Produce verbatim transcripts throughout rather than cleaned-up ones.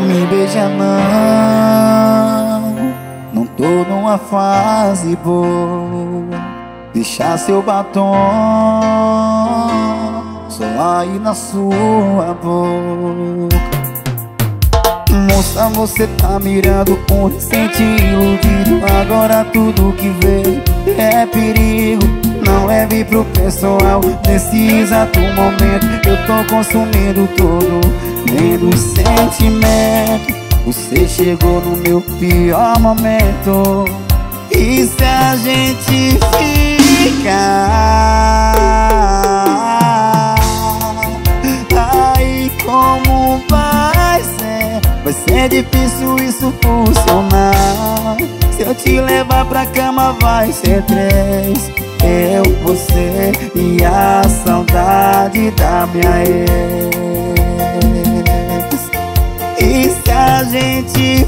me beija não, não tô numa fase boa. Deixar seu batom só aí na sua boca. Moça, você tá mirando com recente iludido. Agora tudo que vê é perigo. Não leve pro pessoal nesse exato momento. Eu tô consumindo todo menos sentimento. Você chegou no meu pior momento. E se a gente ficar, aí como vai ser? Vai ser difícil isso funcionar. Se eu te levar pra cama vai ser três. Eu, você e a saudade da minha ex. E se a gente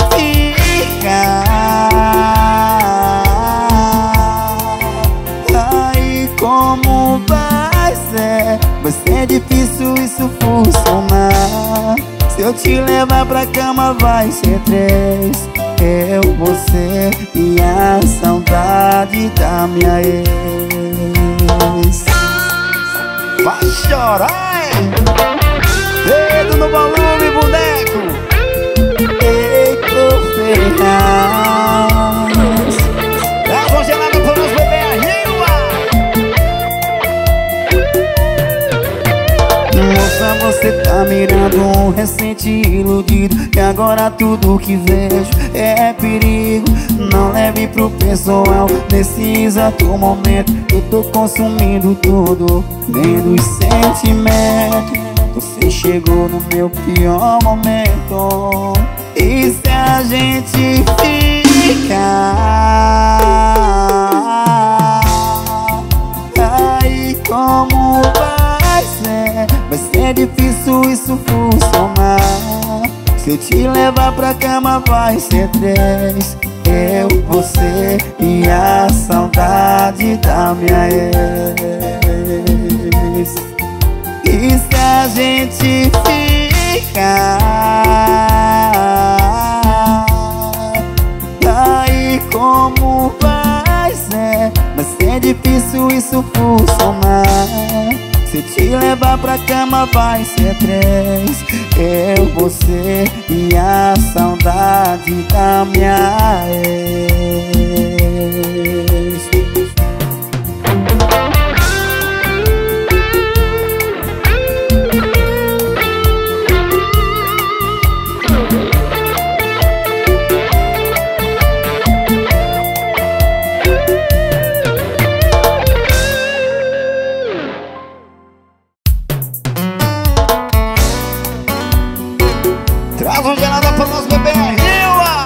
ficar, aí como vai ser? Vai ser difícil isso funcionar. Se eu te levar pra cama vai ser três. Eu, você e a saudade da minha ex. Vai chorar, hein? Dedo no volume, boneco. Eita, Ferraz. Dá congelada para os bebês arriba. Moça, você tá mirando um recente iludido. E agora tudo que vejo é perigo. Não leve pro pessoal nesse exato momento. Eu tô consumindo tudo menos sentimento. Você chegou no meu pior momento. E se a gente ficar, aí como vai ser? Vai ser difícil isso funcionar. Se eu te levar pra cama vai ser três. Eu, você e a saudade da minha ex. E se a gente ficar, aí como vai ser? Vai ser difícil isso funcionar. Se eu te levar pra cama vai ser três. Eu, você e a saudade da minha ex. Traz uma gelada pra nós beber a Rio.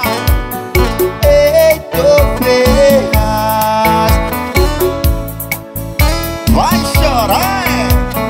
Eita, Ferraz. Vai chorar, é?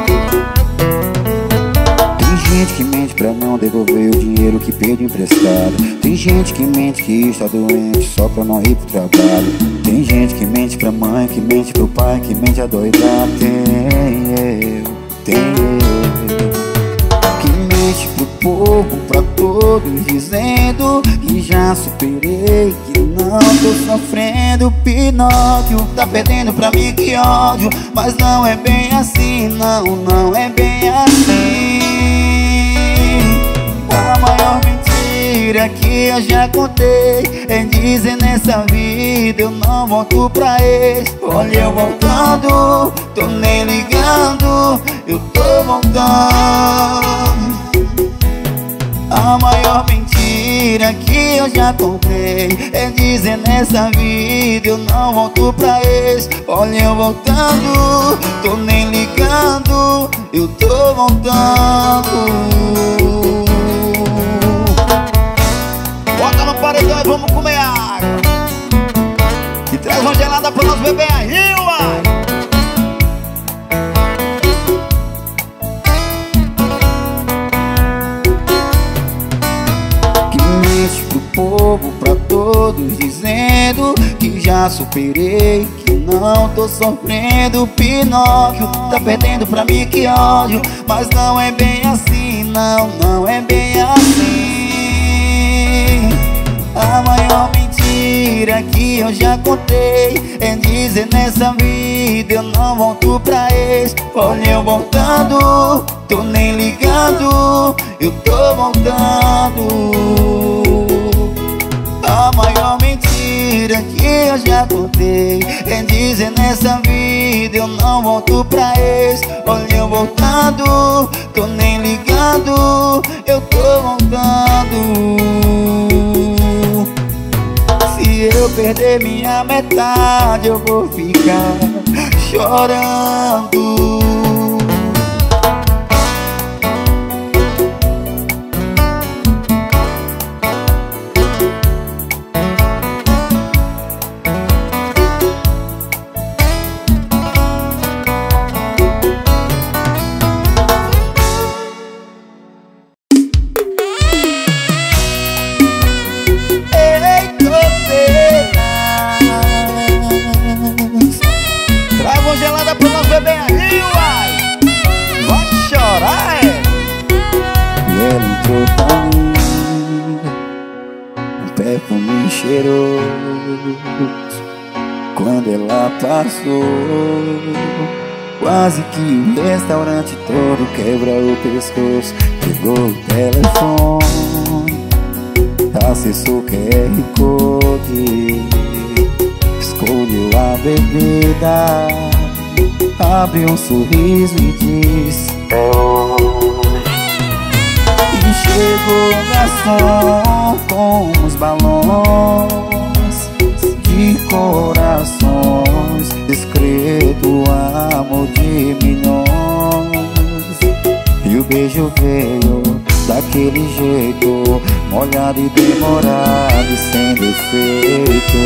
Tem gente que mente pra não devolver o dinheiro que pediu emprestado. Tem gente que mente que está doente só pra não ir pro trabalho. Tem gente que mente pra mãe, que mente pro pai, que mente adoidado. Tem eu, tem eu, que mente pro povo, pra todos, dizendo que já superei, que não tô sofrendo. Pinóquio tá perdendo pra mim, que ódio. Mas não é bem assim, não, não é bem assim. A maior mentira que eu já contei é dizer nessa vida eu não volto pra ex. Olha eu voltando, tô nem ligando, eu tô voltando. A maior mentira que eu já comprei é dizer nessa vida eu não volto pra ex. Olha eu voltando, tô nem ligando, eu tô voltando. Bota no paredão e vamos comer água. E traz uma gelada pra nós beber a Rio. Pro povo, pra todos, dizendo que já superei, que não tô sofrendo. Pinóquio tá perdendo pra mim, que ódio. Mas não é bem assim, não, não é bem assim. A maior mentira que eu já contei é dizer nessa vida eu não volto pra ex. Olha eu voltando, tô nem ligando, eu tô voltando. A maior mentira que eu já contei é dizer nessa vida eu não volto pra ex. Olha eu voltando, tô nem ligando, eu tô voltando. Se eu perder minha metade eu vou ficar chorando. Perfume cheiroso, quando ela passou, quase que o restaurante todo quebra o pescoço. Pegou o telefone, acessou o Q R Code, escolheu a bebida, abriu um sorriso e disse: é hoje. E chegou o garçom com os balões de corações, escrito amor de milhões. E o beijo veio daquele jeito, molhado e demorado e sem defeito.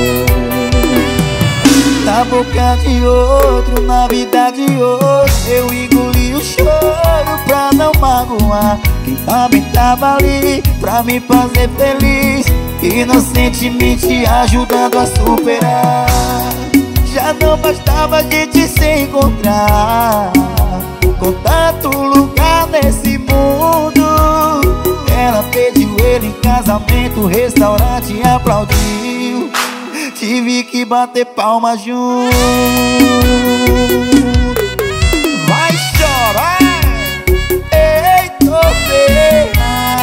Na boca de outro, na vida de outro, eu engoli o choro pra não magoar quem também tava ali pra me fazer feliz, inocentemente ajudando a superar. Já não bastava a gente se encontrar, com tanto lugar nesse mundo. Ela pediu ele em casamento, o restaurante aplaudiu, tive que bater palma junto. Vai chorar, ei, topeiras.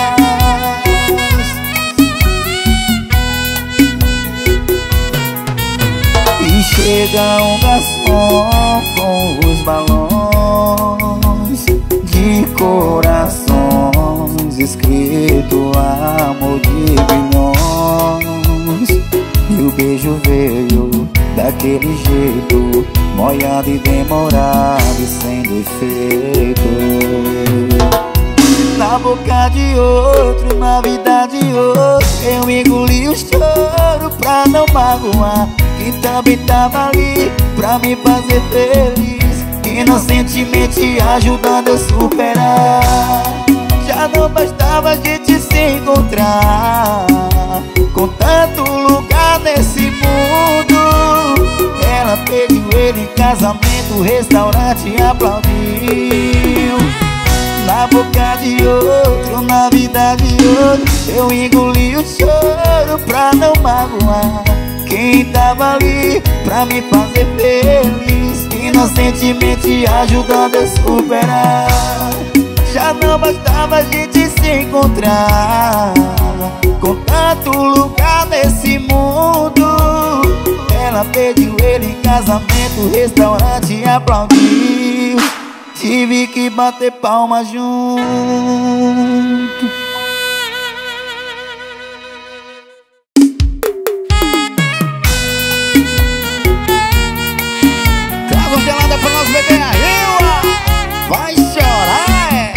E chega um garçom com os balões de corações, escrito amor de milhões. E o beijo veio daquele jeito, molhado e demorado e sem defeito. Na boca de outro, na vida de outro, eu engoli o choro pra não magoar quem também tava ali pra me fazer feliz, inocentemente ajudando a superar. Já não bastava a gente se encontrar, com tanto lugar nesse mundo. Ela pediu ele em casamento, o restaurante aplaudiu. Na boca de outro, na vida de outro, eu engoli o choro pra não magoar quem tava ali pra me fazer feliz, inocentemente ajudando a superar. Já não bastava a gente se encontrar, com tanto lugar nesse mundo. Ela pediu ele em casamento, o restaurante aplaudiu, tive que bater palma junto. Traga gelada pra nós beber aí, uá. Vai chorar, é.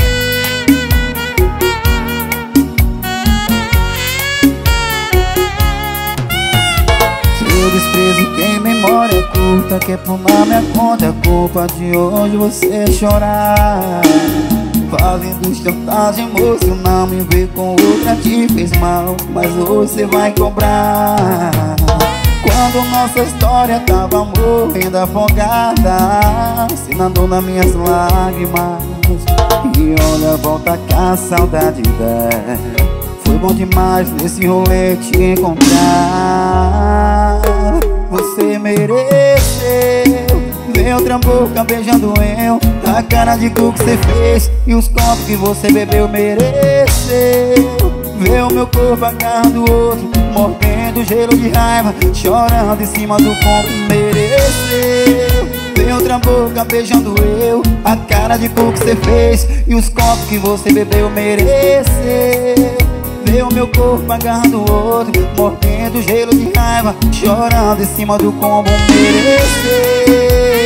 Seu desprezo tem memória curta, quer tomar minha conta, é culpa de hoje você chorar. Fazendo chantagem, moço, não me vê com outra, te fez mal, mas hoje você vai cobrar. Quando nossa história tava morrendo afogada, se nadou nas minhas lágrimas. E olha, volta cá, a saudade dela. Foi bom demais nesse rolê te encontrar. Você mereceu ver o tramboca beijando eu, a cara de cu que você fez e os copos que você bebeu. Mereceu ver o meu corpo agarrando o outro, mordendo gelo de raiva, chorando em cima do combo. Mereceu ver o tramboca beijando eu, a cara de cu que você fez e os copos que você bebeu. Mereceu ver o meu corpo agarrando o outro, mordendo gelo de raiva, chorando em cima do combo. Mereceu.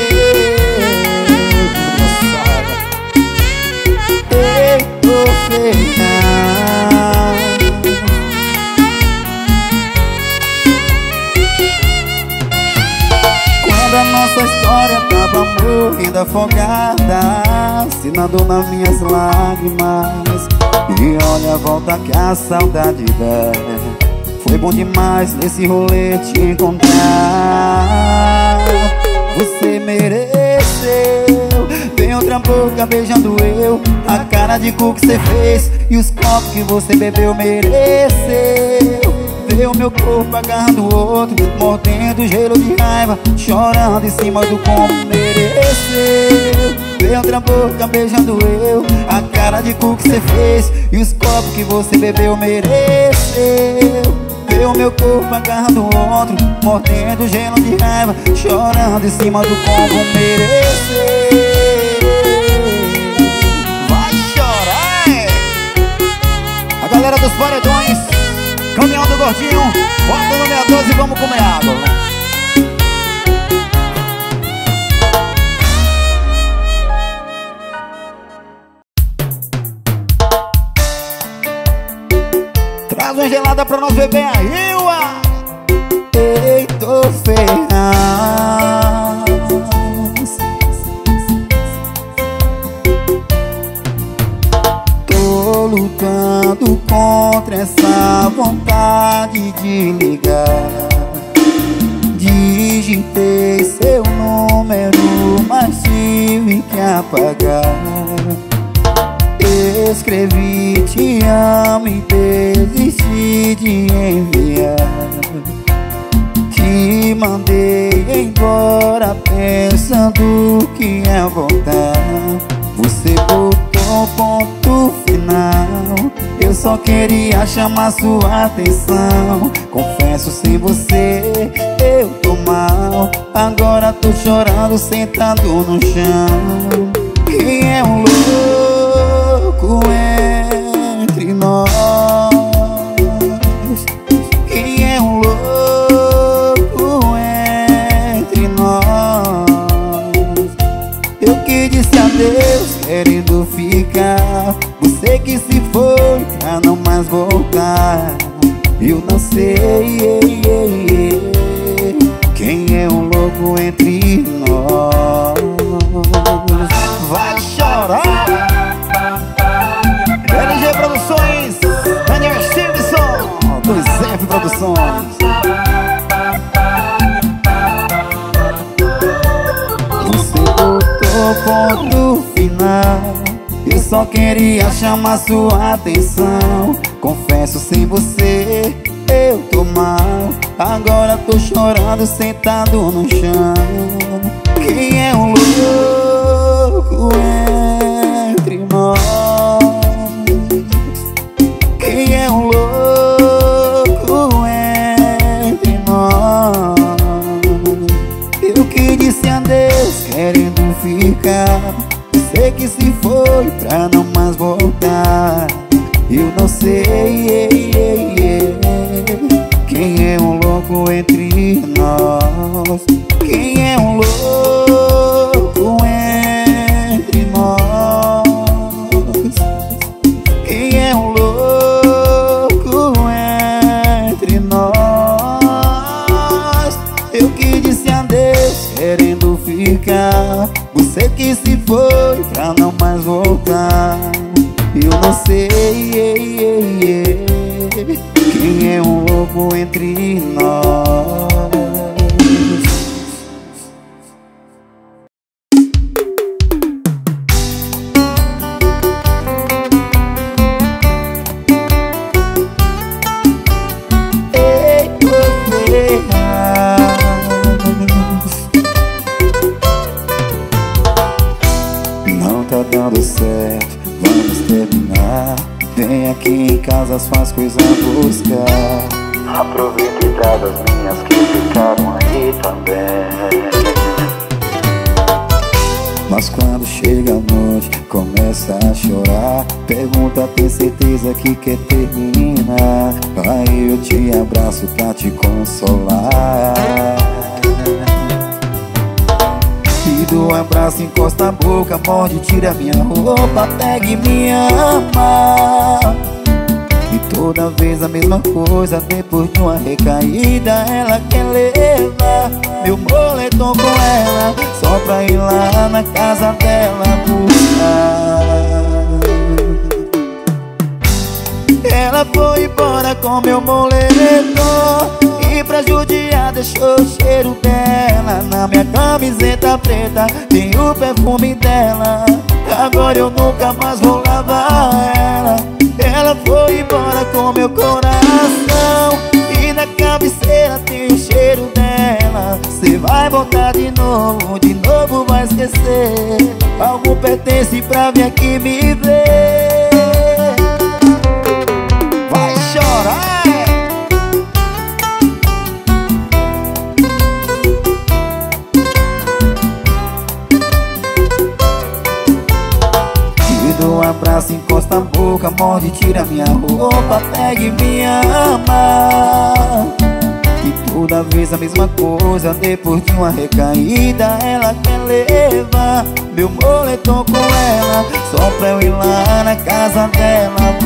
Ei, tô feita. Quando a nossa história tava morrendo afogada, assinando nas minhas lágrimas, e olha a volta que a saudade dá. Foi bom demais nesse rolê te encontrar. Você mereceu ver outra boca beijando eu, a cara de cu que você fez e os copos que você bebeu. Mereceu ver o meu corpo agarrando o outro, mordendo gelo de raiva, chorando em cima do combo. Mereceu ver outra boca beijando eu, a cara de cu que você fez e os copos que você bebeu. Mereceu ver o meu corpo agarrando o outro, mordendo gelo de raiva, chorando em cima do combo. Mereceu. Vai chorar, é? A galera dos paredões, caminhão do gordinho, bota no meia doze e vamos comer água. Traz uma gelada pra nós beber aí, uá. Ei, tô feia. Tô lutando contra essa vontade de ligar. Digitei seu número, mas tive que apagar. Escrevi te amo e desisti de enviar. Te mandei embora pensando que ia voltar. Você botou ponto final, eu só queria chamar sua atenção. Confesso, sem você eu tô mal, agora tô chorando sentado no chão. Quem é um louco entre nós? Quem é um louco entre nós? Eu que disse adeus querendo ficar, você que se foi pra não mais voltar. Eu não sei quem é um louco entre nós. Vai chorar. L G Produções, Daniel Stevenson, dois F Produções. Você botou ponto final, eu só queria chamar sua atenção. Confesso, sem você eu tô mal, agora tô chorando sentado no chão. Quem é um louco entre nós? Quem é um louco entre nós? Eu que disse adeus querendo ficar, você que se foi pra não mais voltar. Eu não sei quem é um louco entre nós. Quem é um louco entre nós? Quem é um louco entre nós? Eu que disse adeus querendo ficar, você que se foi pra não mais voltar. Eu não sei quem é um louco entre nós. dando certo, vamos terminar. Vem aqui em casa, suas coisas buscar. Aproveita e traga as minhas que ficaram aí também. Mas quando chega a noite, começa a chorar. Pergunta, tem certeza que quer terminar? Aí eu te abraço pra te consolar. E do abraço encosta a boca, morde, tira minha roupa, pega e me ama. E toda vez a mesma coisa, depois de uma recaída ela quer levar meu moletom com ela, só pra ir lá na casa dela buscar. Ela foi embora com meu moletom e pra judiar deixou o cheiro dela. Na minha camiseta preta tem o perfume dela. Agora eu nunca mais vou lavar ela. Ela foi embora com meu coração e na cabeceira tem o cheiro dela. Cê vai voltar de novo, de novo vai esquecer. Algo pertence pra vir aqui me ver. Vai chorar. Um abraço, encosta a boca, morde, tira minha roupa, pega e me ama. E toda vez a mesma coisa, depois de uma recaída ela quer levar meu moletom com ela, só pra eu ir lá na casa dela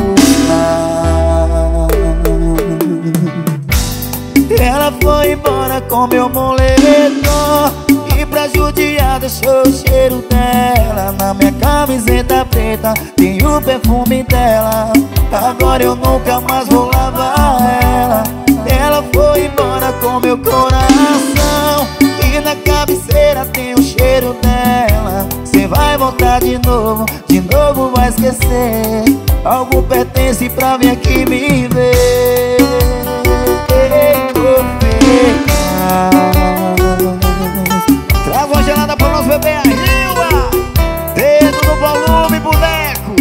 buscar. Ela foi embora com meu moletom e pra judiar deixou o cheiro dela. Na minha camiseta preta tem o perfume dela. Agora eu nunca mais vou lavar ela. Ela foi embora com meu coração e na cabeceira tem o cheiro dela. Cê vai voltar de novo, de novo vai esquecer. Algo pertence pra vir aqui me ver. Traz uma gelada pro nosso bebê Arriba. Dedo no volume, boneco.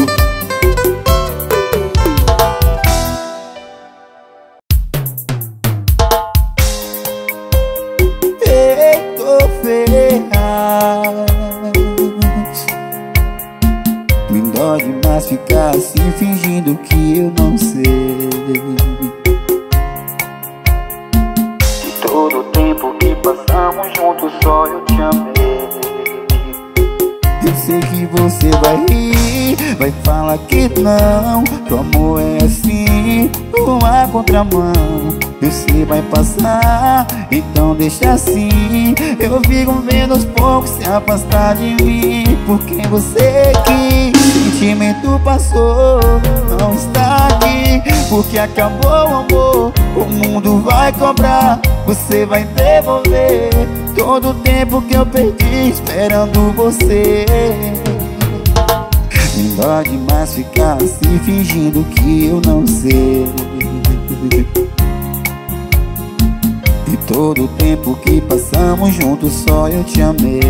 Ei, tô ferrado. Me dói demais ficar assim, fingindo que eu não sei. Todo o tempo que passamos juntos só eu te amei. Eu sei que você vai rir, vai falar que não, que o amor é assim, uma contramão. Eu sei vai passar, então deixa assim. Eu fico vendo aos poucos se afastar de mim, porque você quis. Sentimento passou, não está aqui, porque acabou o amor. O mundo vai cobrar, você vai devolver todo o tempo que eu perdi esperando você. Me dói demais ficar assim, fingindo que eu não sei. E todo o tempo que passamos juntos só eu te amei.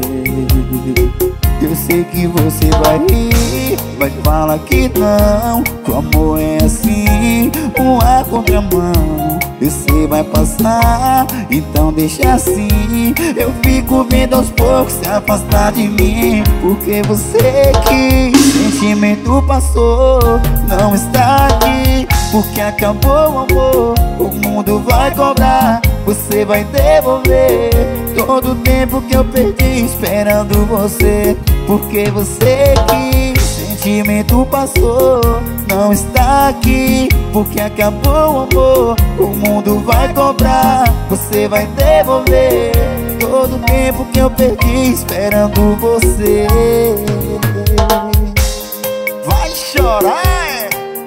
Eu sei que você vai rir, vai falar que não, que o amor é assim, uma contramão. Eu sei vai passar, então deixa assim. Eu fico vendo aos poucos se afastar de mim, porque você quis. Sentimento passou, não está aqui, porque acabou o amor. O mundo vai cobrar, você vai devolver todo o tempo que eu perdi esperando você, porque você quis. Sentimento passou, não está aqui, porque acabou o amor. O mundo vai cobrar, você vai devolver todo o tempo que eu perdi esperando você. Vai chorar, é?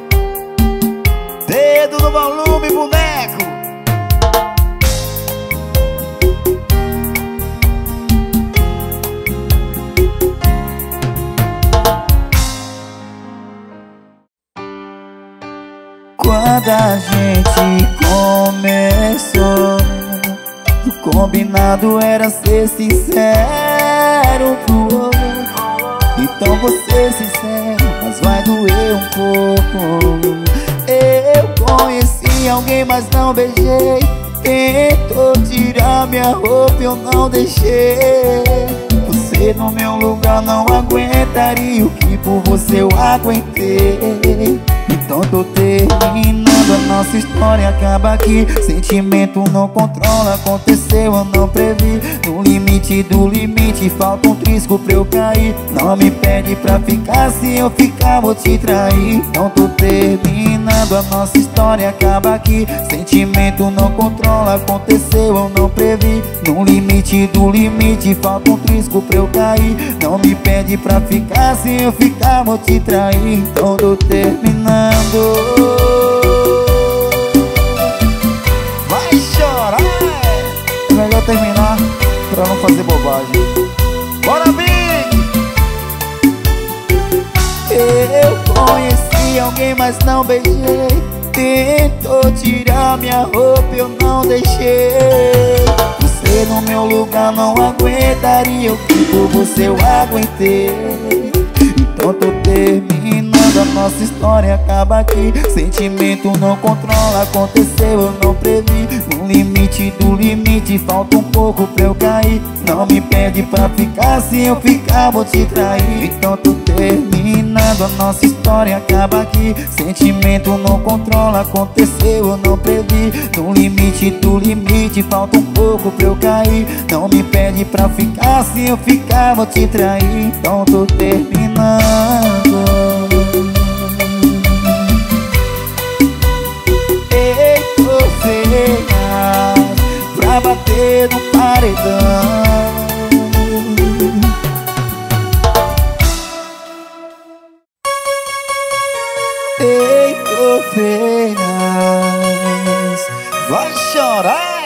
Dedo no volume, boneco. Quando a gente começou, o combinado era ser sincero pro outro. Então vou ser sincero, mas vai doer um pouco. Eu conheci alguém, mas não beijei. Tentou tirar minha roupa, eu não deixei. Você no meu lugar não aguentaria o que por você eu aguentei. Então tô terminando, a nossa história acaba aqui. Sentimento não controla, aconteceu, eu não previ. No limite do limite, falta um trisco pra eu cair. Não me pede pra ficar, se eu ficar vou te trair. Então tô terminando, a nossa história acaba aqui. Sentimento não controla, aconteceu, eu não previ. No limite do limite, falta um trisco pra eu cair. Não me pede pra ficar, se eu ficar vou te trair. Então tô terminando. Vai chorar. É melhor terminar pra não fazer bobagem. Bora, Big! Eu conheci alguém, mas não beijei. Tentou tirar minha roupa, eu não deixei. Você no meu lugar não aguentaria o que por você eu aguentei. Então tô terminando, a nossa história acaba aqui. Sentimento não controla, aconteceu, eu não previ. No limite do limite, falta um pouco pra eu cair. Não me pede pra ficar, se eu ficar vou te trair. Então tô terminando, a nossa história acaba aqui. Sentimento não controla, aconteceu, eu não previ. No limite do limite, falta um pouco pra eu cair. Não me pede pra ficar, se eu ficar vou te trair. Então tô terminando. Ei, você pra bater no paredão. Ei, você vai chorar.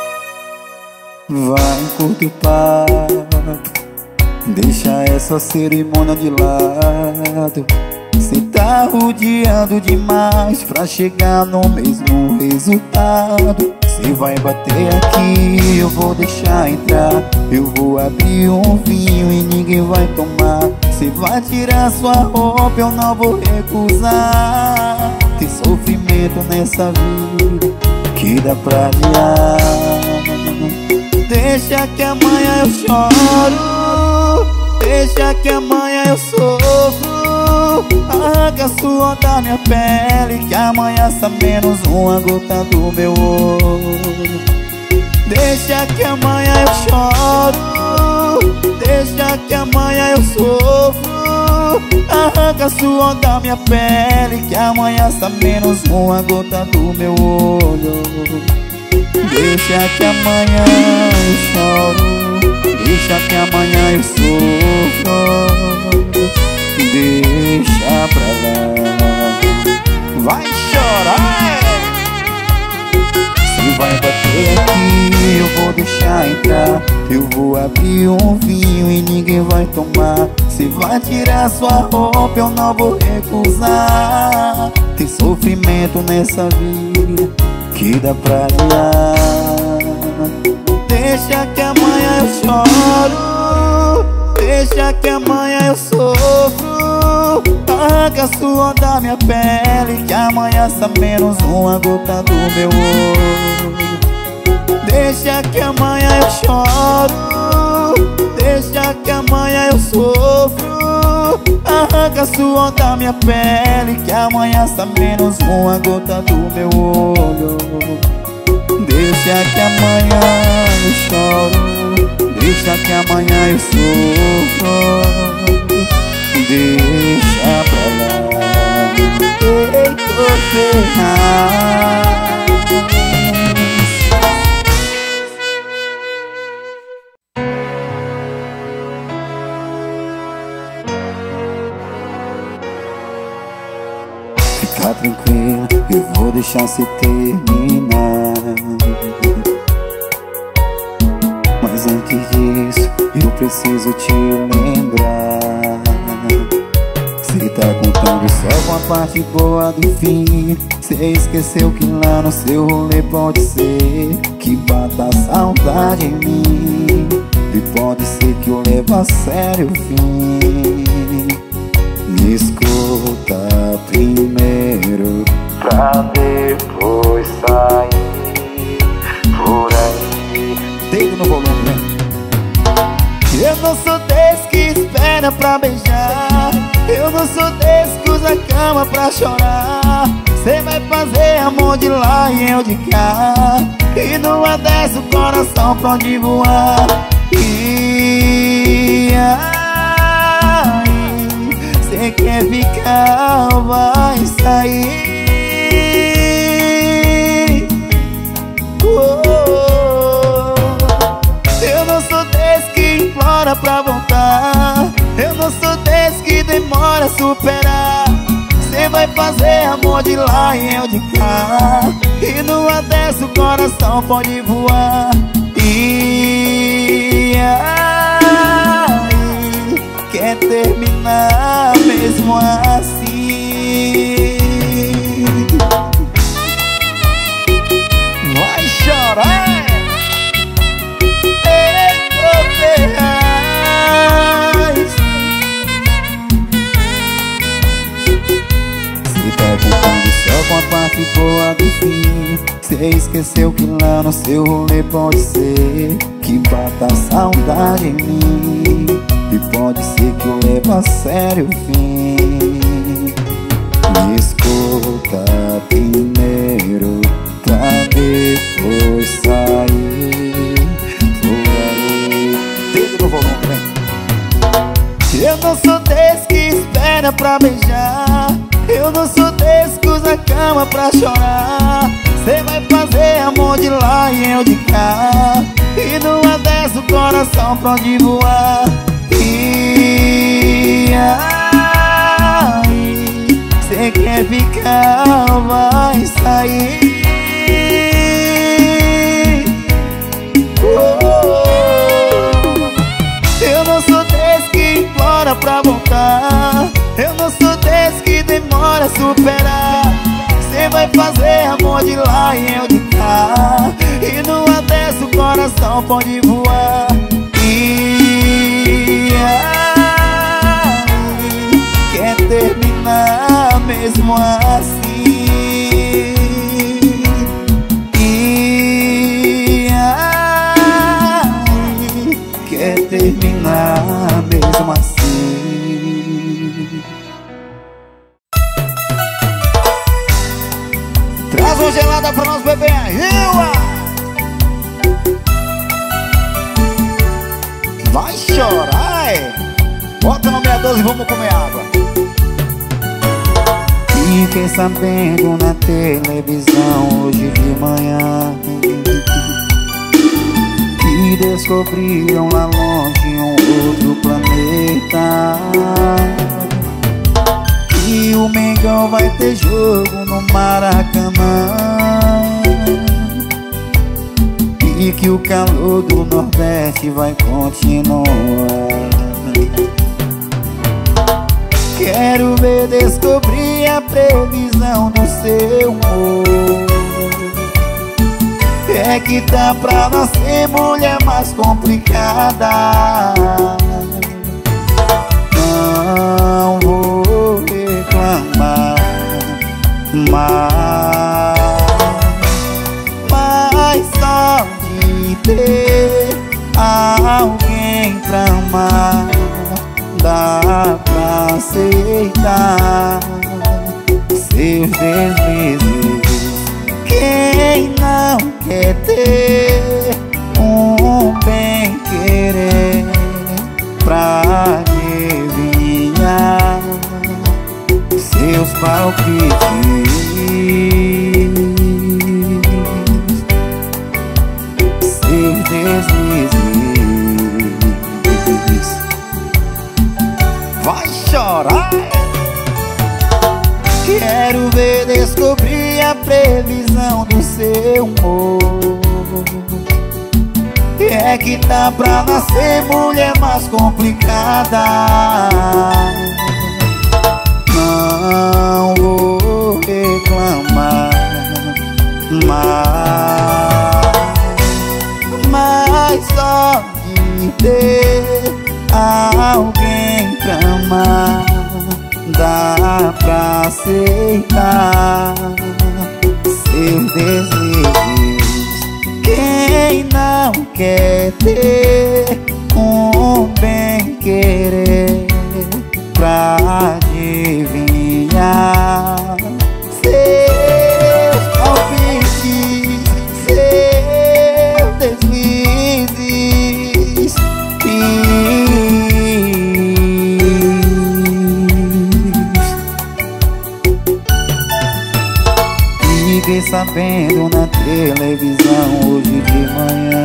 Vai curto papo, deixa essa cerimônia de lado. Cê tá rodeando demais pra chegar no mesmo resultado. Cê vai bater aqui, eu vou deixar entrar. Eu vou abrir um vinho e ninguém vai tomar. Cê vai tirar sua roupa, eu não vou recusar. Tem sofrimento nessa vida que dá pra adiar. Deixa que amanhã eu choro, deixa que amanhã eu sofro. Arranca suor da minha pele, que amanhã está menos uma gota do meu olho. Deixa que amanhã eu choro, deixa que amanhã eu sofro. Arranca suor da minha pele, que amanhã está menos uma gota do meu olho. Deixa que amanhã eu choro, deixa que amanhã eu sofro. Deixa pra lá. Vai chorar. Se vai bater aqui, eu vou deixar entrar. Eu vou abrir um vinho e ninguém vai tomar. Se vai tirar sua roupa, eu não vou recusar. Tem sofrimento nessa vida que dá pra aliar. Deixa que amanhã eu choro, deixa que amanhã eu sofro. Arranca suor da minha pele, que amanhã está menos uma gota do meu olho. Deixa que amanhã eu choro, deixa que amanhã eu sofro. Arranca suor da minha pele, que amanhã está menos uma gota do meu olho. Deixa que amanhã eu choro, deixa que amanhã eu sofro. Deixa pra lá. Ei, você fica tranquilo, eu vou deixar você terminar. Mas antes disso, eu preciso te lembrar. Cê tá contando só com a parte boa do fim. Cê esqueceu que lá no seu rolê pode ser que bata a saudade em mim. E pode ser que eu leve a sério o fim. Me escuta primeiro pra depois sair por aí. Dedo no volume, né? Eu não sou desse que espera pra beijar. Eu não sou desse que usa a cama pra chorar. Cê vai fazer amor de lá e eu de cá, e numa dessa o coração pode voar. E aí, cê quer ficar, vai sair. Oh, eu não sou desse que implora pra voltar. Eu não sou desse que demora a superar. Cê vai fazer amor de lá e eu de cá, e numa dessa o coração pode voar. E aí, quer terminar mesmo assim? Vai chorar. Só com a parte boa do fim. Cê esqueceu que lá no seu rolê pode ser que bata a saudade em mim, e pode ser que eu leve a sério o fim. Me escuta primeiro pra depois sair por aí. Dedo no volume, vem. Eu não sou desse que espera pra beijar. Eu não sou desse que usa a cama pra chorar. Cê vai fazer amor de lá e eu de cá, e numa dessa o coração pode voar. E aí, cê quer ficar, vai sair. Oh, eu não sou desse que implora pra voltar. Eu não sou desse que demora a superar. Cê vai fazer amor de lá e eu de cá, e numa dessa o coração pode voar. E aí, quer terminar mesmo assim? E aí, quer terminar mesmo assim? Traz uma gelada pra nós beber aí, ué. Vai chorar, é? Bota no meia doze e vamos comer água. Fiquei sabendo na televisão hoje de manhã que descobriram lá longe um outro planeta, e o Mengão vai ter jogo no Maracanã, e que o calor do Nordeste vai continuar. Quero ver descobrir a previsão do seu humor. É que tá pra nascer mulher mais complicada. Não vou reclamar, mas, mas só de ter alguém pra amar dá pra aceitar seus deslizes. Quem não quer ter um bem-querer pra adivinhar seus palpites, seus deslizes? Vai chorar. Quero ver descobrir a previsão do seu humor. É que tá pra nascer mulher mais complicada. Não vou reclamar, mas, mas só de ter alguém pra amar dá pra aceitar seus desejos. Quem não quer ter um bem querer pra adivinhar seus palpites, seus deslizes Fiquei sabendo na televisão hoje de manhã.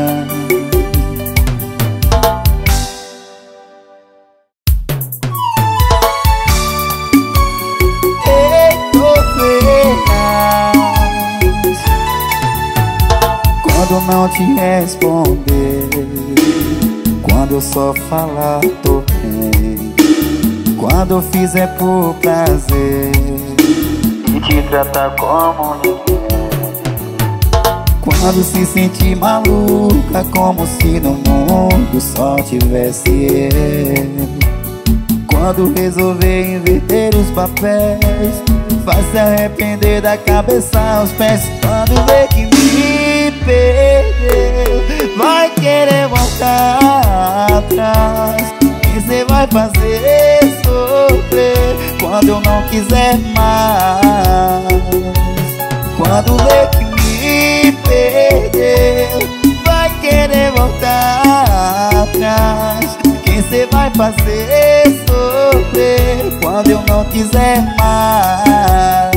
Quando não te responder, quando eu só falar tô bem, quando eu fizer por prazer e te tratar como ninguém, quando se sentir maluca como se no mundo só tivesse eu, quando resolver inverter os papéis, vai se arrepender da cabeça aos pés. Quando vê que me perdeu, vai querer voltar atrás. E cê vai fazer sofrer quando eu não quiser mais. Quando vê que me perdeu, vai querer voltar atrás. Quem cê vai fazer sofrer quando eu não quiser mais.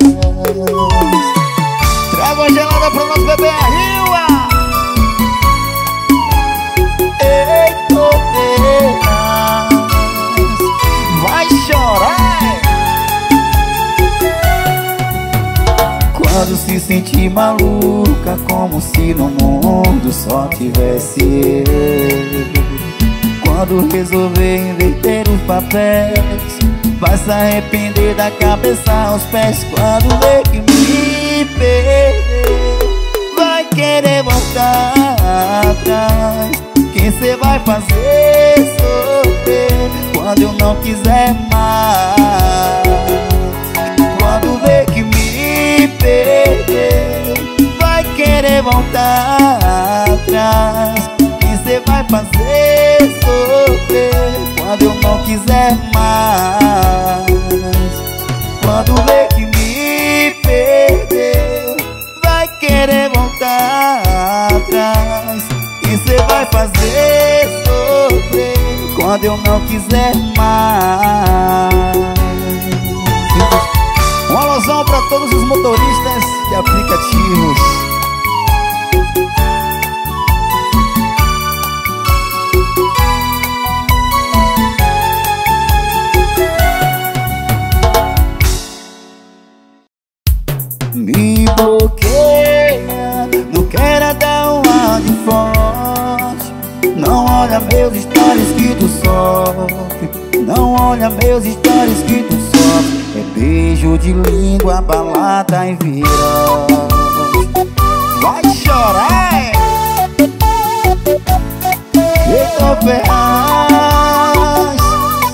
Traga uma gelada pro nosso bebê Arriba. Ei, Topenas, vai chorar quando se sentir maluca como se no mundo só tivesse eu, quando resolver inverter os papéis, vai se arrepender da cabeça aos pés. Quando vê que me perdeu, vai querer voltar atrás. Quem cê vai fazer sofrer quando eu não quiser mais. Quando vê que me perdeu, vai querer voltar atrás. Quem cê vai fazer sofrer quando eu não quiser mais. Quando vê que me perdeu, vai querer voltar atrás. Quem cê vai fazer sofrer quando eu não quiser mais. Um alusão para todos os motoristas de aplicativos. Me bloqueia, não quero dar um ar de forte. Não olha meus stories que tu sofre. Não olha meus stories que tu sofre. É beijo de língua, balada e virote. Vai chorar, é? Eita, Ferraz.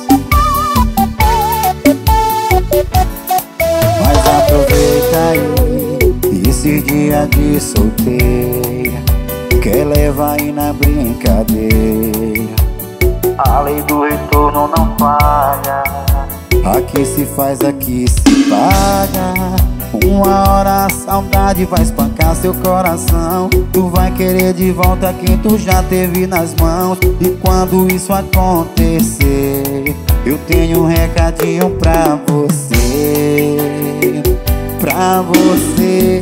Mas aproveita aí esse dia de solteira, quer levar aí na brincadeira. A lei do retorno não falha, aqui se faz, aqui se paga. Uma hora a saudade vai espancar seu coração. Tu vai querer de volta quem tu já teve nas mãos. E quando isso acontecer, eu tenho um recadinho pra você. Pra você.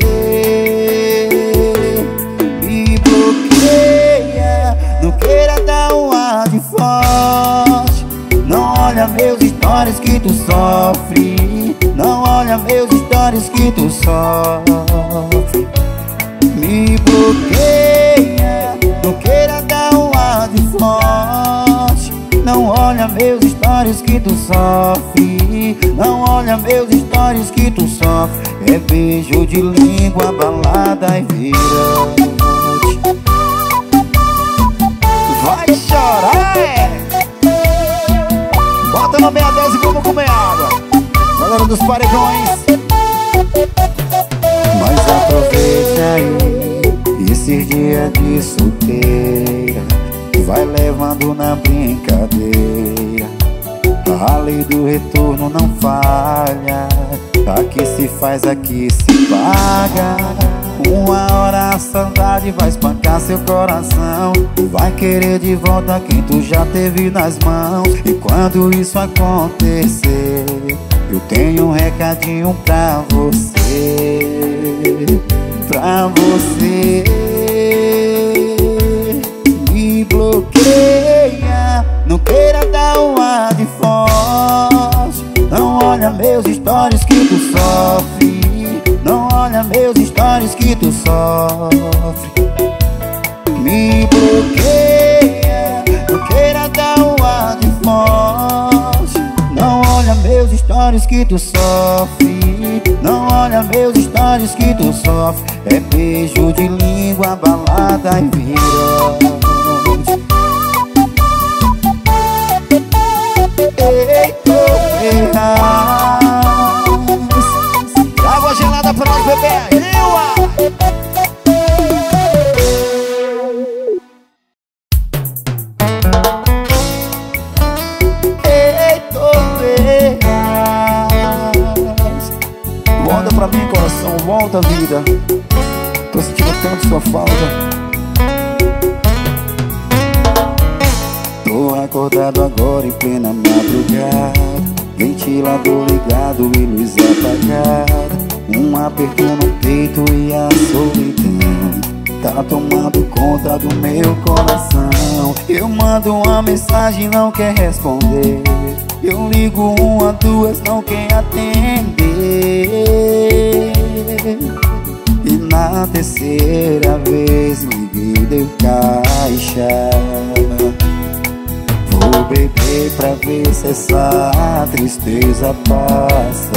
Me bloqueia, não queira dar um ar de forte. Não olha meus stories que tu sofre. Não olha meus stories que tu sofre. Me bloqueia, não queira dar um ar de forte. Não olha meus stories que tu sofre. Não olha meus stories que tu sofre. É beijo de língua, balada e virote. Vai chorar, é? Bota no meia dose e vamos comer água. dos paredões. Mas aproveite aí esses dias de solteira, vai levando na brincadeira. A lei do retorno não falha, aqui se faz, aqui se paga. Uma hora a saudade vai espancar seu coração, vai querer de volta quem tu já teve nas mãos. E quando isso acontecer, eu tenho um recadinho pra você. Pra você. Me bloqueia, não queira dar um ar de forte. Não olha meus stories que tu sofre. Não olha meus stories que tu sofre. Me bloqueia, não queira dar um ar de forte. Não olha meus stories que tu sofre. Não olha meus stories que tu sofre. É beijo de língua, balada e virote. Ei, tô ferrado. Água gelada pra nós beber. Ei, tô ferrado. Volta pra mim, coração, volta, vida. Tô sentindo tanto sua falta. Tô acordado agora em plena madrugada, ventilador ligado e luz apagada. Um aperto no peito e a solidão tá tomando conta do meu coração. Eu mando uma mensagem, não quer responder. Eu ligo uma, duas, não quer atender. E na terceira vez liguei, deu caixa. Vou beber pra ver se essa tristeza passa.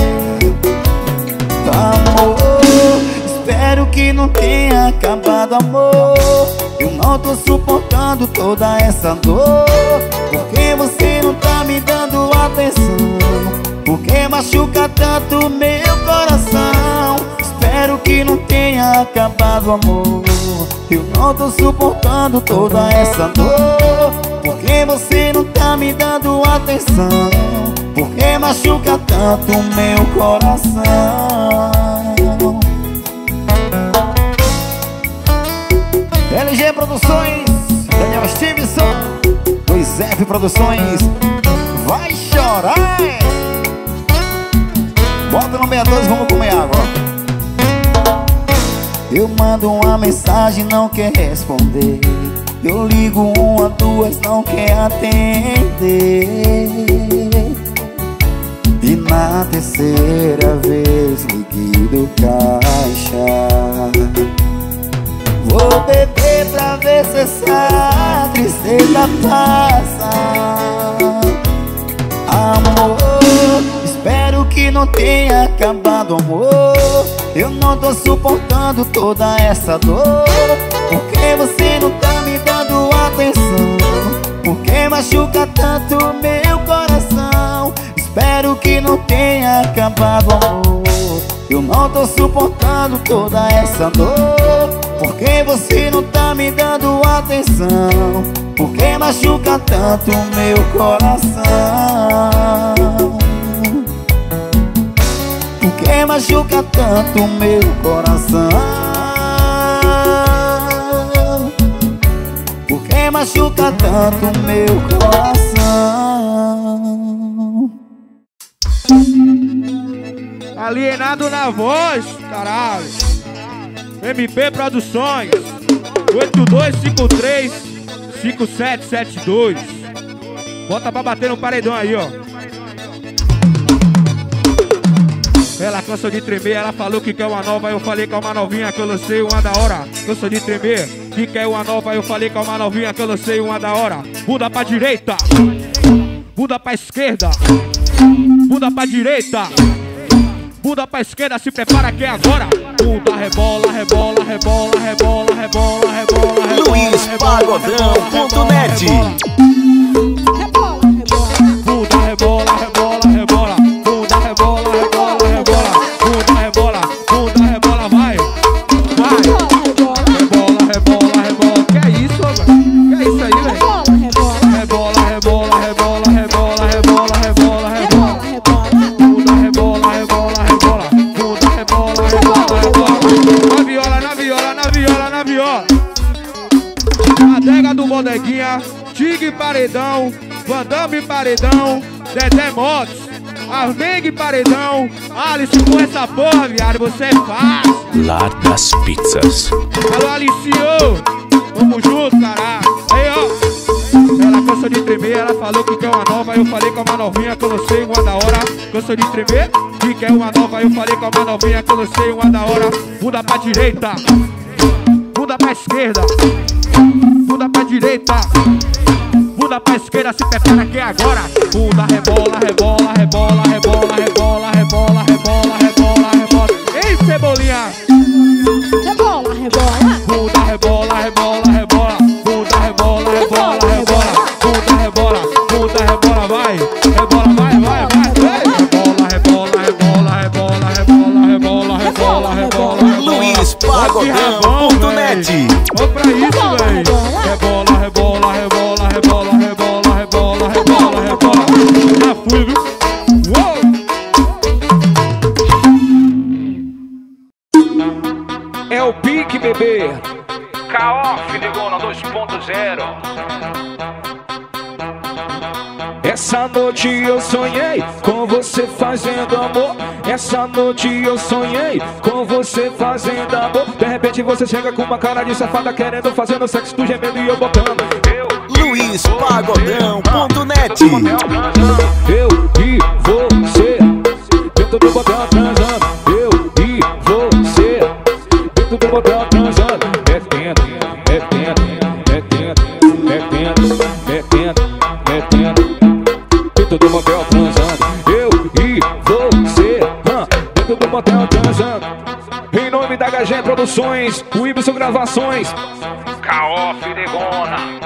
Amor, espero que não tenha acabado, amor. Eu não tô suportando toda essa dor. Porque você não tá me dando atenção? Porque machuca tanto meu coração? Espero que não tenha acabado, amor. Eu não tô suportando toda essa dor. Porque você não tá me dando atenção? Porque machuca tanto meu coração? L G Produções, Daniel Stevenson, dois F Produções. Vai chorar. Bota no meia doze, vamos comer água. Eu mando uma mensagem, não quer responder. Eu ligo uma, duas, não quer atender. E na terceira vez liguei do caixa. Vou beber pra ver se essa tristeza passa. Amor, espero que não tenha acabado, amor. Eu não tô suportando toda essa dor. Porque você não tá me dando atenção? Porque machuca tanto meu coração? Espero que não tenha acabado, amor. Eu não tô suportando toda essa dor. Porque você não tá me dando atenção? Porque machuca tanto meu coração? Porque machuca tanto meu coração? Porque machuca tanto meu coração? Alienado na voz, caralho. M P Produções oito dois cinco três cinco sete sete dois. Bota pra bater no paredão aí, ó. Ela cansou de tremer, ela falou que quer uma nova. Eu falei que é uma novinha que eu lancei uma da hora. Cansou de tremer, que quer uma nova. Eu falei que é uma novinha que eu lancei uma da hora. Muda pra direita, muda pra esquerda, muda pra direita, muda pra esquerda, se prepara que é agora. Muda, rebola, rebola, rebola, rebola, rebola, rebola, rebola. Luiz Pagodão ponto net. Muda, rebola, rebola, rebola. Muda, rebola, Armengue paredão, Vandame paredão, Dedé Motos, Armengue paredão, Alice com essa porra, viado, você é fácil. Lá das pizzas. Alô, Alicio, tamo junto, caralho. Aí, ó. Ela cansou de tremer, ela falou que quer uma nova. Eu falei com uma novinha que eu não sei, uma da hora. Cansou de tremer, que quer uma nova. Eu falei com uma novinha que eu não sei, uma da hora. Muda pra direita, muda pra esquerda, muda pra direita, muda pra esquerda, se prepara que é agora. Muda, rebola, rebola, rebola, rebola, rebola, rebola, rebola, rebola, rebola. Ei, Cebolinha! Rebola, rebola. Muda, rebola, rebola, rebola. Muda, rebola, rebola, rebola. Muda, rebola, muda, rebola, vai. Rebola, vai, vai, vai. Rebola, rebola, rebola, rebola, rebola, rebola, rebola, rebola. Luiz Pagodão ponto net. Vamos pra isso, véi. Rebola, rebola, rebola, rebola, rebola, rebola, rebola, rebola. Já fui, viu? Uou! É o pique, bebê. K O, Filigona dois ponto zero. Essa noite eu sonhei com você fazendo amor. Essa noite eu sonhei com você fazendo amor. De repente você chega com uma cara de safada querendo fazendo sexo, tu gemendo e eu botando. Eu Luiz Pagodão ponto net. Eu e você dentro do botão transando. Eu e você dentro do botão transando. Metendo, metendo, metendo, metendo, metendo, metendo dentro do motel transando. Eu e você hum, dentro do motel transando. Em nome da H G Produções, o Ibson Gravações, K O Filigona.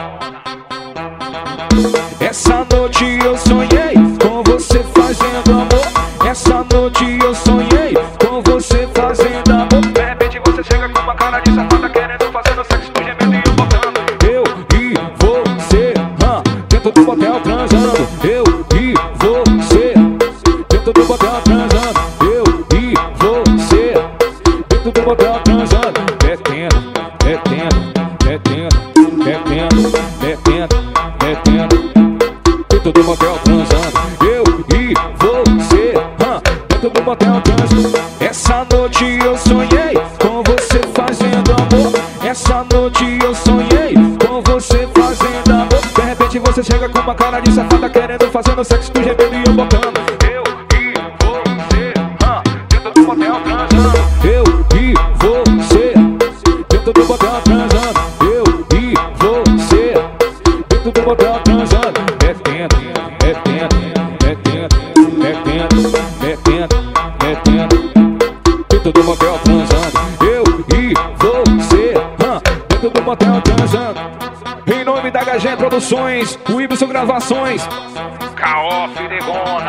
Essa noite eu sonhei com você fazendo amor. Essa noite eu sonhei com você fazendo amor. De repente você chega com uma cara de safada querendo fazendo sexo, tu gemendo e eu botando. Eu e você hum, dentro do motel transando. Eu e você dentro do motel transando. Eu e você dentro do motel transando. Metendo, metendo, metendo, metendo, metendo, metendo dentro do motel transando. Eu e você hum, dentro do motel transando. Essa noite eu sonhei com você fazendo amor. Essa noite eu sonhei com você fazendo amor. De repente você chega com uma cara de safada querendo fazendo sexo, tu gemendo e eu botando. Eu e você hum, dentro do motel transando. Eu e você dentro do motel transando. Eu e você dentro do motel transando. Metendo, metendo, metendo, metendo, metendo, metendo dentro do motel transando. Eu e você hum, dentro do motel transando. Em nome da H G Produções, o Ibson Gravações, K O Filigona.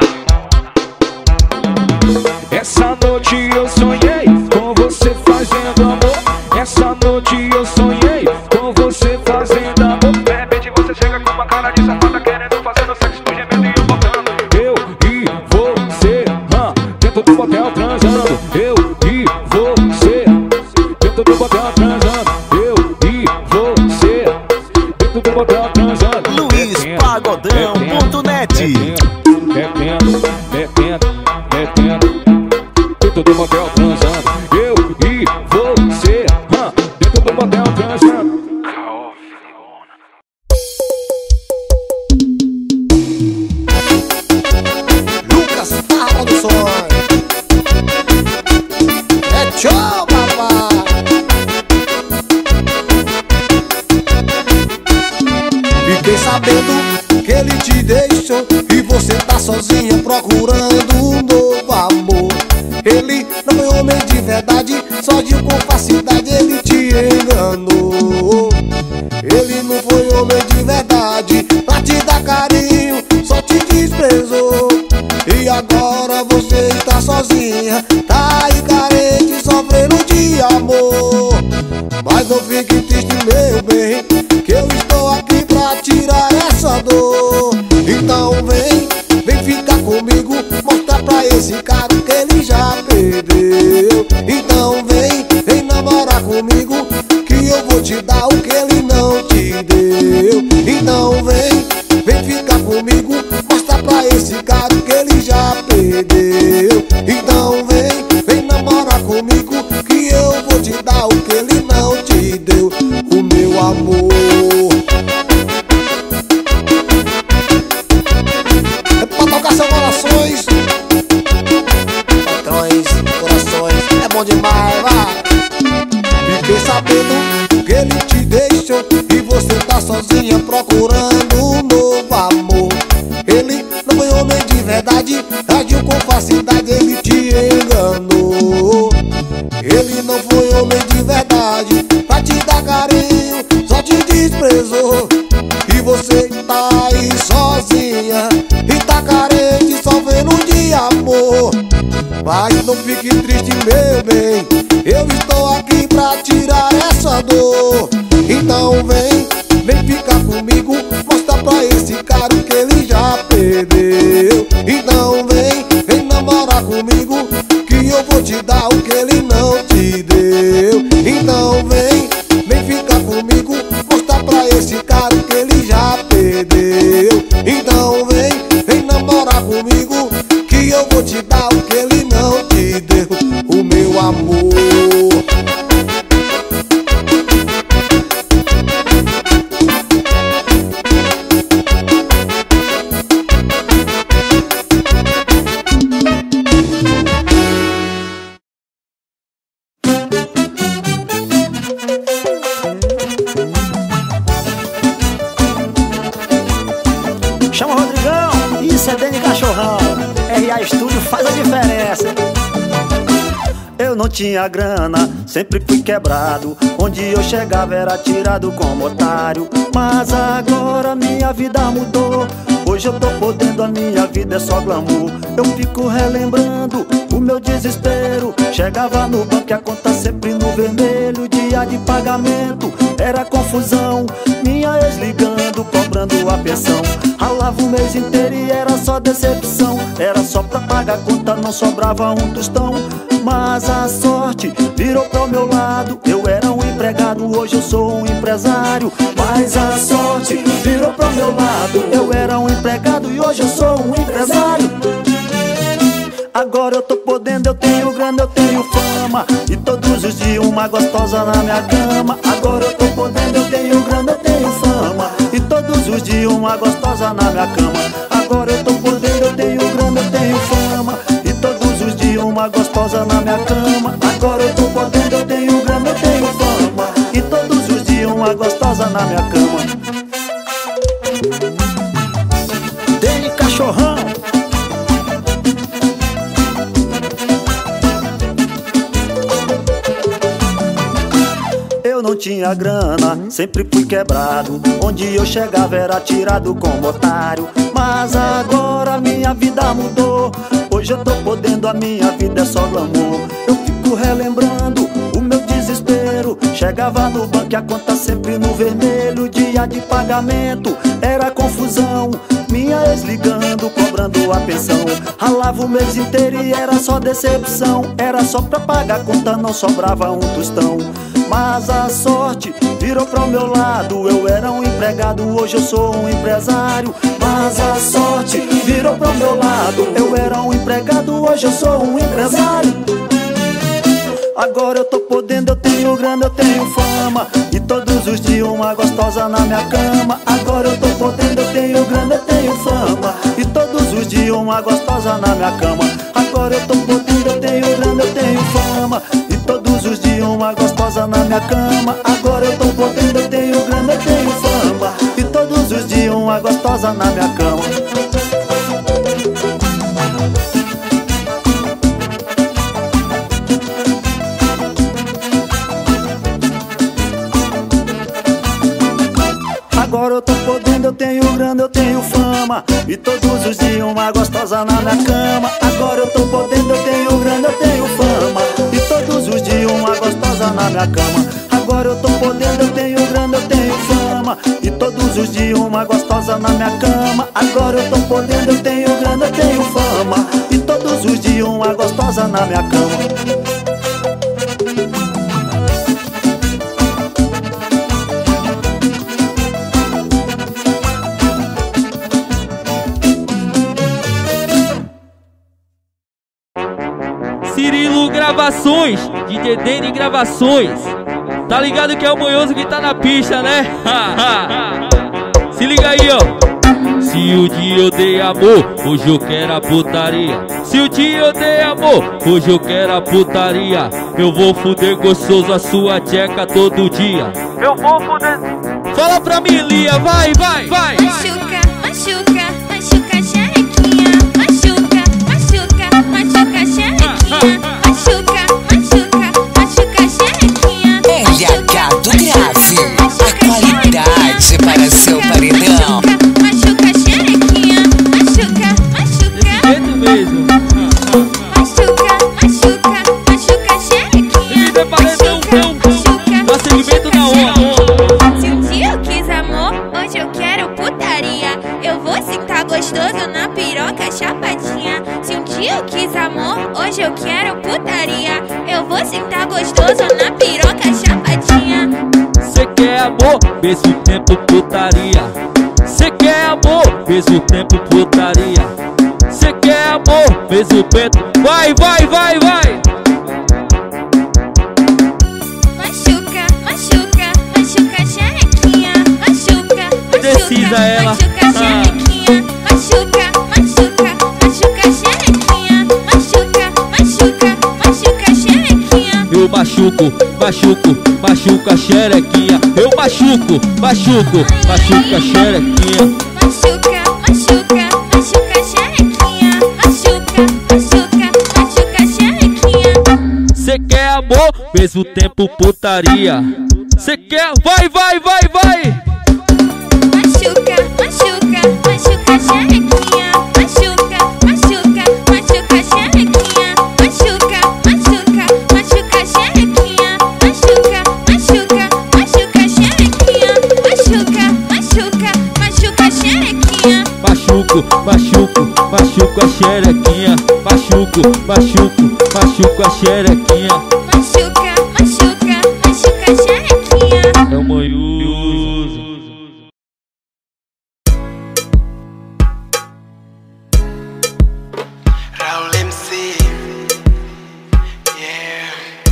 Essa noite eu sonhei com você fazendo amor. Essa noite eu sonhei com você fazendo amor. De repente você chega com uma cara de safada querendo fazendo sexo, tu gemendo e eu botando. Eu e você hum, dentro do motel transando. Eu e você dentro do motel transando. Eu e você dentro do motel transando. Luiz Pagodão ponto net. Metendo, metendo, metendo dentro do motel transando. Eu e você hum, dentro do motel transando. Lucas Farra Produções. É tchau, papai. Fiquei sabendo que ele te deixou e você tá sozinha procurando um novo amor. Ele não é homem de verdade, só de com facilidade ele te enganou. Ele não foi homem de verdade, pra te dar carinho, só te desprezou. E agora você está sozinha, tá aí carente, sofrendo de amor. Mas não fique triste, meu bem, que eu estou aqui pra tirar essa dor. Então vem, vem ficar comigo, mostrar pra esse cara que ele já perdeu. Então vem, vem namorar comigo, que eu vou te dar o que ele não te deu. Então vem, esse cara que ele já perdeu. Então vem, vem namorar comigo, que eu vou te dar o que ele não te deu, o meu amor. É pra tocar seus corações, patrões, corações, é bom demais, vai. Fiquei sabendo que ele te deixou e você tá sozinha procurando um novo amor. Ele não foi homem de verdade, agiu com facilidade, ele te enganou. Ele não foi homem de verdade, pra te dar carinho, só te desprezou. E você tá aí sozinha e tá carente, só vendo de amor. Mas não fique triste, meu bem, eu estou aqui pra tirar essa dor. Então vem, vem ficar comigo, mostra pra esse cara que ele já perdeu. Então vem, vem namorar comigo, que eu vou te dar o que ele não te deu. Então vem, vem ficar comigo, mostra pra esse cara que ele já perdeu. Então vem, vem namorar comigo, que eu vou te dar o que ele não te deu, o meu amor. Chama o Rodrigão, isso é Dene Cachorrão. R A Estúdio faz a diferença. Eu não tinha grana, sempre fui quebrado. Onde eu chegava era tirado como otário. Mas agora minha vida mudou. Hoje eu tô podendo, a minha vida é só glamour. Eu fico relembrando o meu desespero. Chegava no banco e a conta sempre no vermelho. Dia de pagamento era confusão. Minha ex ligando, cobrando a pensão. Ralava o mês inteiro e era só decepção. Era só pra pagar a conta, não sobrava um tostão. Mas a sorte virou pro meu lado. Eu era um empregado, hoje eu sou um empresário. Mas a sorte virou pro meu lado. Eu era um empregado e hoje eu sou um empresário. Agora eu tô podendo, eu tenho grana, eu tenho fama. E todos os dias uma gostosa na minha cama. Agora eu tô podendo, eu tenho grana, eu tenho fama. E todos os dias uma gostosa na minha cama. Agora eu tô podendo, eu tenho grana, eu tenho fama. E todos os dias uma gostosa na minha cama. Agora eu tô podendo, eu tenho grana, eu tenho fama. E todos os dias uma gostosa na minha cama. Dene Cachorrão. Eu não tinha grana, sempre fui quebrado. Onde eu chegava era tirado como otário. Mas agora minha vida mudou. Hoje eu tô podendo, a minha vida é só glamour. Eu fico relembrando o meu desespero. Chegava no banco e a conta sempre no vermelho. Dia de pagamento era confusão. Minha ex ligando, cobrando a pensão. Ralava o mês inteiro e era só decepção. Era só pra pagar a conta, não sobrava um tostão. Mas a sorte virou pro meu lado. Eu era um empregado, hoje eu sou um empresário. Mas a sorte virou pro meu lado. Eu era um empregado, hoje eu sou um empresário. Agora eu tô podendo, eu tenho grana, eu tenho fama. E todos os dias uma gostosa na minha cama. Agora eu tô podendo, eu tenho grana, eu tenho fama. E todos os dias uma gostosa na minha cama. Agora eu tô podendo, eu tenho grana, eu tenho fama. E todos os dias uma gostosa na minha cama. Agora eu tô podendo, eu tenho grana, eu tenho fama. E todos os dias uma gostosa na minha cama. Agora eu tô podendo, eu tenho grana, eu tenho fama. E todos os dias uma gostosa na minha cama. Agora eu tô podendo, eu tenho grana, eu tenho fama. E todos os dias uma gostosa na minha cama. Agora eu tô podendo, eu tenho grana, eu tenho fama. E todos os dias uma gostosa na minha cama. Agora eu tô podendo, eu tenho grana, eu tenho fama. E todos os dias uma gostosa na minha cama. Cirilo Gravações, D J Dene Gravações. Tá ligado que é o Manhoso que tá na pista, né? Se liga aí, ó. Se o dia eu dei amor, hoje eu quero a putaria. Se o dia eu dei amor, hoje eu quero a putaria. Eu vou fuder gostoso a sua tcheca todo dia. Eu vou fuder. Fala pra mim, Lia, vai, vai, vai. Machuca, machuca, machuca a xerequinha. Machuca, machuca, machuca a xerequinha. Machuca, machuca, machuca a xerequinha. L H do Grave, a qualidade para seu paredão. Machuca a xerequinha. Machuca, machuca. Desse jeito mesmo. Machuca, machuca, machuca a xerequinha. Esse paredão, dá segmento na onda. Se um dia eu quis amor, hoje eu quero putaria. Eu vou sentar gostoso na piroca chapadinha. Se um dia eu quis amor, hoje eu quero putaria. Eu vou sentar gostoso na piroca chapadinha. Cê quer amor, mesmo tempo putaria. Cê quer amor, mesmo tempo putaria. Cê quer amor, mesmo tempo. Vai, vai, vai, vai. Machuca, machuca, machuca a xerequinha. Machuca, Precisa machuca, ela. machuca a xerequinha. Machuca, machuca, machuca a xerequinha. Machuca, machuca, machuca a xerequinha. Eu machuco, machuco, machuca a xerequinha. Eu machuco, machuco, machuca a xerequinha. Machuca, machuca, machuca a xerequinha. Machuca, machuca, machuca a xerequinha. Cê quer amor, mesmo tempo putaria. Cê quer, vai, vai, vai, vai. Machuca, machuca, machuca a xerequinha. Machuca, machuca, machuca a xerequinha. Machuca, machuca, machuca a xerequinha. Machuca, machuca, machuca a xerequinha. Machuca, machuca, machuca a xerequinha. Machuco, machuco, machuco a xerequinha. Machuco, machuco, machuco a xerequinha. Machuca, machuca, machuca a xerequinha. É o Manhoso. Raul M C, yeah.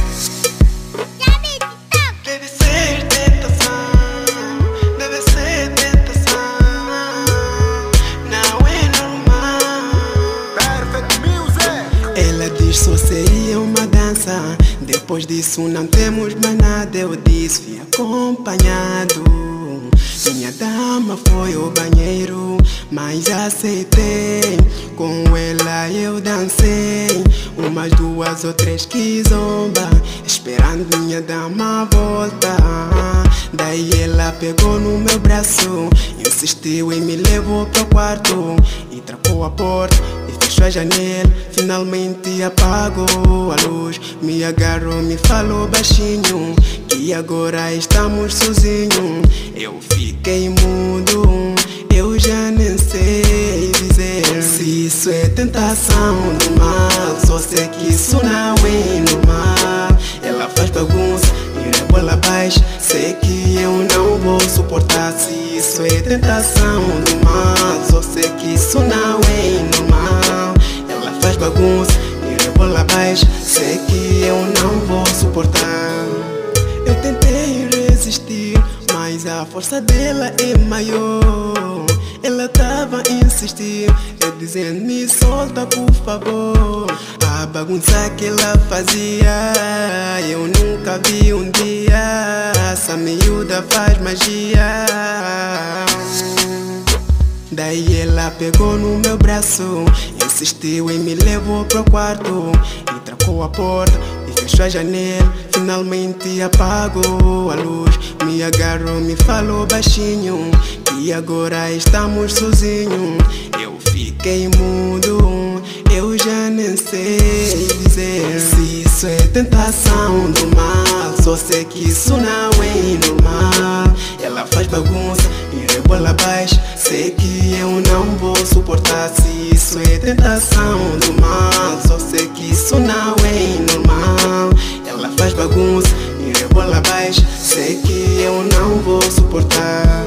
Deve ser tentação, deve ser tentação. Não é normal. Perfect Music. Ela diz só seria uma dança. Depois disso não temos mais nada. Eu disse fui acompanhado. Minha dama foi ao banheiro, mas aceitei. Com ela eu dancei umas duas ou três que zomba, esperando minha dama voltar. Daí ela pegou no meu braço, insistiu e me levou pro quarto e trancou a porta e fechou a janela. Finalmente apagou a luz, me agarrou, me falou baixinho que agora estamos sozinhos. Eu fiquei mudo, eu já nem sei dizer se isso é tentação do mal. Só sei que isso não é normal. Ela faz bagunça e rebola abaixo. Sei que eu não vou suportar se isso é tentação do mal. Só sei que isso não é normal. Ela faz bagunça e rebola abaixo. Sei que eu não vou suportar. Eu tentei resistir, mas a força dela é maior. Ela tava a insistir, eu dizendo me solta por favor. A bagunça que ela fazia, eu nunca vi um dia. Essa miúda faz magia. Daí ela pegou no meu braço, insistiu e me levou pro quarto e trancou a porta e fechou a janela. Finalmente apagou a luz, me agarrou, me falou baixinho que agora estamos sozinhos. Eu fiquei mudo, eu já nem sei dizer se isso é tentação do mal. Só sei que isso não é normal. Ela faz bagunça e rebola abaixo. Sei que eu não vou suportar se isso é tentação do mal. Só sei que isso não é normal. Ela faz bagunça e rebola abaixo. Sei que eu não vou suportar.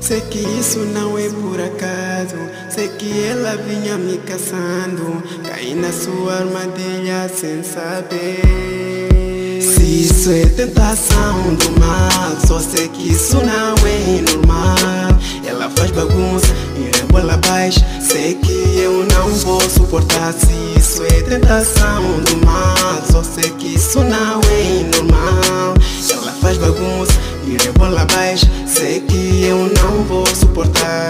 Sei que isso não é por acaso. Sei que ela vinha me caçando. Caí na sua armadilha sem saber. Se isso é tentação do mal, só sei que isso não é normal. Ela faz bagunça e rebola abaixo. Sei que eu não vou suportar. Se isso é tentação do mal, só sei que isso não é normal. Ela faz bagunça e rebola abaixo. Sei que eu não vou suportar.